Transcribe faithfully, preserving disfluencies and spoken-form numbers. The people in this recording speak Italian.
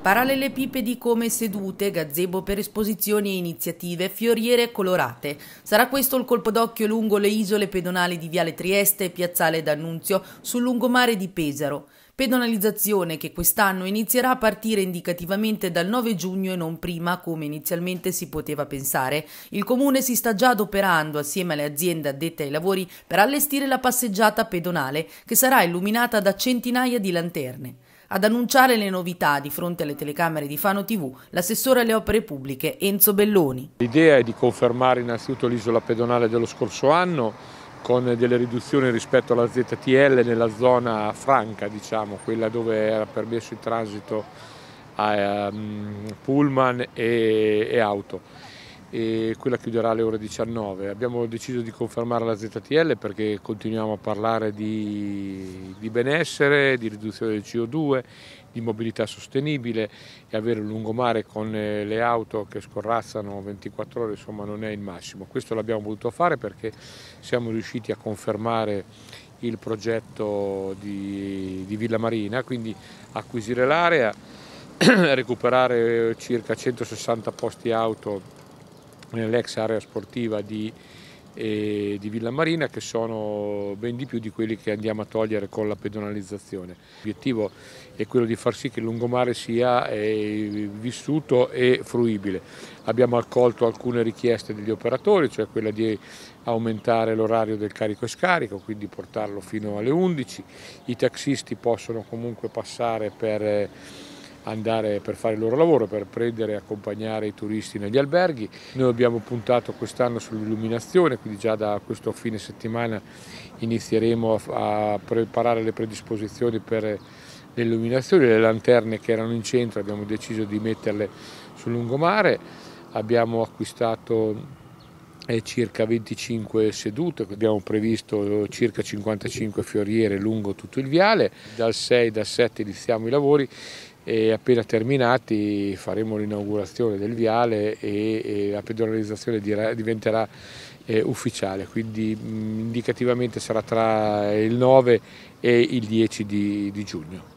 Parallelepipedi come sedute, gazebo per esposizioni e iniziative, fioriere colorate. Sarà questo il colpo d'occhio lungo le isole pedonali di Viale Trieste e Piazzale D'Annunzio sul lungomare di Pesaro. Pedonalizzazione che quest'anno inizierà a partire indicativamente dal nove giugno e non prima, come inizialmente si poteva pensare. Il Comune si sta già adoperando assieme alle aziende addette ai lavori per allestire la passeggiata pedonale che sarà illuminata da centinaia di lanterne. Ad annunciare le novità di fronte alle telecamere di Fano tivù, l'assessore alle opere pubbliche Enzo Belloni. L'idea è di confermare innanzitutto l'isola pedonale dello scorso anno con delle riduzioni rispetto alla Z T L nella zona franca, diciamo, quella dove era permesso il transito a um, pullman e, e auto. E quella chiuderà alle ore diciannove. Abbiamo deciso di confermare la Z T L perché continuiamo a parlare di, di benessere, di riduzione del C O due, di mobilità sostenibile, e avere un lungomare con le auto che scorrazzano ventiquattro ore insomma non è il massimo. Questo l'abbiamo voluto fare perché siamo riusciti a confermare il progetto di, di Villa Marina, quindi acquisire l'area, recuperare circa centosessanta posti auto nell'ex area sportiva di, eh, di Villa Marina, che sono ben di più di quelli che andiamo a togliere con la pedonalizzazione. L'obiettivo è quello di far sì che il lungomare sia eh, vissuto e fruibile. Abbiamo accolto alcune richieste degli operatori, cioè quella di aumentare l'orario del carico e scarico, quindi portarlo fino alle undici. I taxisti possono comunque passare per eh, andare per fare il loro lavoro, per prendere e accompagnare i turisti negli alberghi. Noi abbiamo puntato quest'anno sull'illuminazione, quindi già da questo fine settimana inizieremo a, a preparare le predisposizioni per l'illuminazione. Le lanterne che erano in centro abbiamo deciso di metterle sul lungomare. Abbiamo acquistato eh, circa venticinque sedute, abbiamo previsto circa cinquantacinque fioriere lungo tutto il viale. Dal sei, dal sette iniziamo i lavori e appena terminati faremo l'inaugurazione del viale e, e la pedonalizzazione diventerà eh, ufficiale, quindi mh, indicativamente sarà tra il nove e il dieci di, di giugno.